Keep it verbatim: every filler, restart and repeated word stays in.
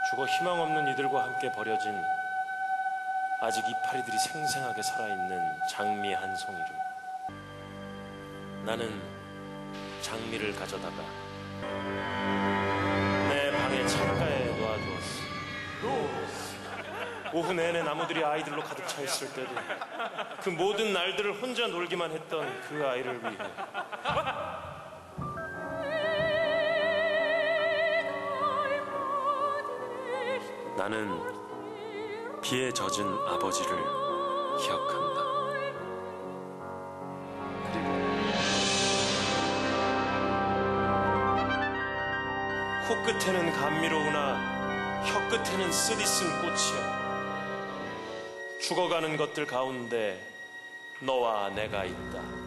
죽어 희망 없는 이들과 함께 버려진 아직 이파리들이 생생하게 살아있는 장미 한 송이를 나는 장미를 가져다가 내 방의 창가에 놓아두었어. 오후 내내 나무들이 아이들로 가득 차 있을 때도 그 모든 날들을 혼자 놀기만 했던 그 아이를 위해 나는 비에 젖은 아버지를 기억한다. 그리고 코끝에는 감미로우나 혀끝에는 쓰디쓴 꽃이야. 죽어가는 것들 가운데 너와 내가 있다.